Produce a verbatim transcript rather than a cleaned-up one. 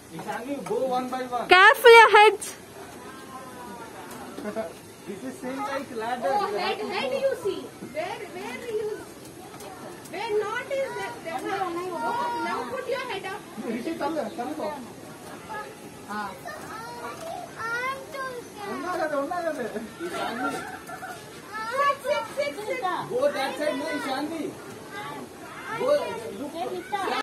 Ishani, go one by one. Careful your heads. This is same like ladder. Oh, head, head you see. Where, where you, where not is that, that oh, now put your head up. Rishi, come here, come here. Ah. उन्नागदे, उन्नागदे. Ishani. Sit, sit, sit, sit. Go that side, no, Ishani. Go, look.